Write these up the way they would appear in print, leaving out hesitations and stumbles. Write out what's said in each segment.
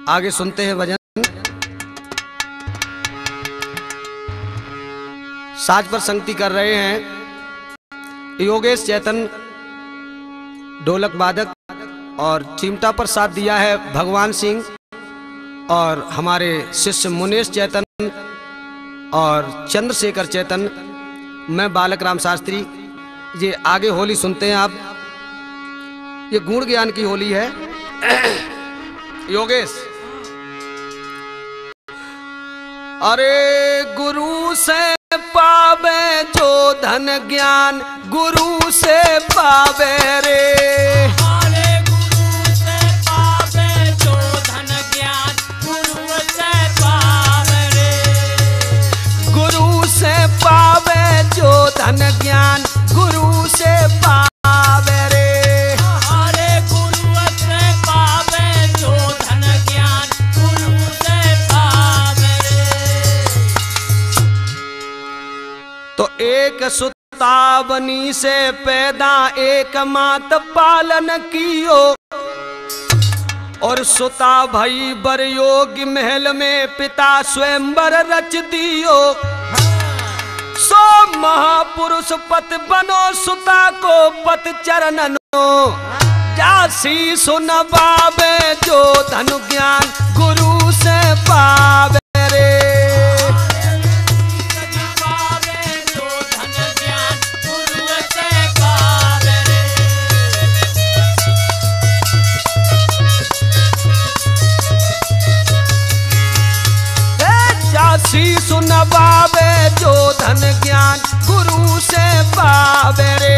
आगे सुनते हैं भजन। साज पर संगति कर रहे हैं योगेश चैतन ढोलक वादक, और चिमटा पर साथ दिया है भगवान सिंह और हमारे शिष्य मुनेश चैतन और चंद्रशेखर चैतन। मैं बालक राम शास्त्री। ये आगे होली सुनते हैं आप। ये गुण ज्ञान की होली है। योगेश। अरे गुरु से पावे जो धन ज्ञान, गुरु से पावे रे। अरे गुरु से पावे जो धन ज्ञान, गुरु से पावे रे। गुरु से पावे जो धन ज्ञान, गुरु से पावे रे। अरे गुरु से पावे जो धन ज्ञान, गुरु से पावे रे। तो एक सुतावनी से पैदा एक मात पालन कियो, और सुता भई बर योगी महल में पिता स्वयंवर रच दियो। सो महापुरुष पत बनो सुता को पत चरणनो, जासी सुनवावे जो धन ज्ञान, गुरु से पावे रे। सुनवावे जो धन ज्ञान, गुरु से पावे रे।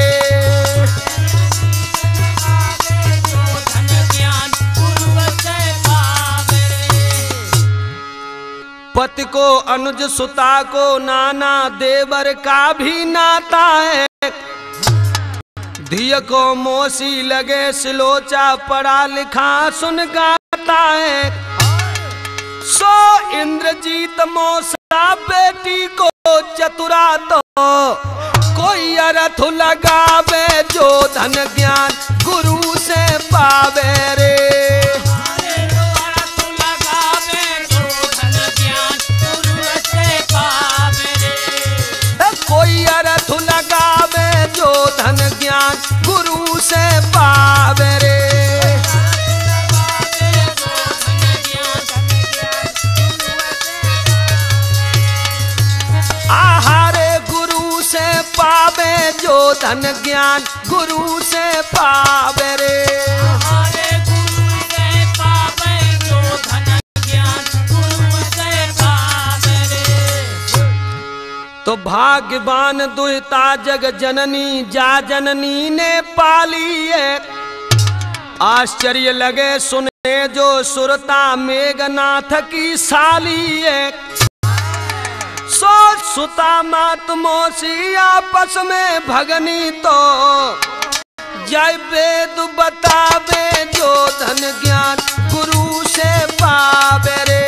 पति को अनुज सुता को नाना, देवर का भी नाता है। धिय को मोसी लगे सिलोचा, पढ़ा लिखा सुन गाता है। सो इंद्रजीत मौसा बेटी को चतुरा, तो कोई अर्थ लगावे जो धन ज्ञान, गुरु से पावे रे। कोई अर्थ लगावे जो धन ज्ञान, गुरु से पावे रे। पावे जो धन ज्ञान, गुरु से पावे रे। हरे गुरु से पावे जो धन ज्ञान, गुरु से पावे रे। तो भाग्यवान दुहिता जग जननी, जा जननी ने पाली है। आश्चर्य लगे सुने जो सुरता, मेघनाथ की साली है। सो सुता मात मौसी आपस में भगनी, तो जय वेद बतावे जो धन ज्ञान, गुरु से पावे रे।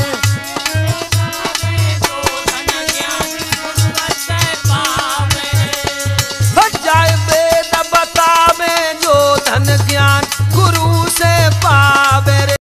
जय वेद बतावे जो धन ज्ञान, गुरु से पावे रे।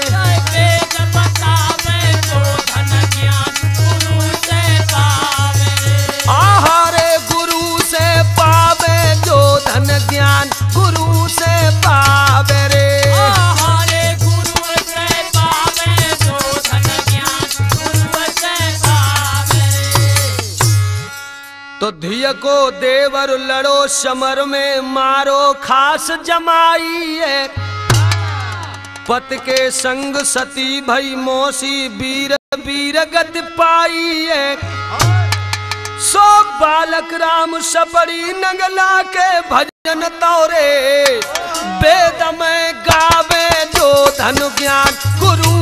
धन ज्ञान, गुरु से पावे रे। हरे गुरु से पावे जो धन ज्ञान, गुरु से पावे रे। तो धिय को देवर लड़ो समर में, मारो खास जमाई है। पत के संग सती भई मौसी, वीर वीर गति पाई है। सो बालक राम सबरी नगला के भजन तौरे, वेद में गावे जो धन ज्ञान, गुरु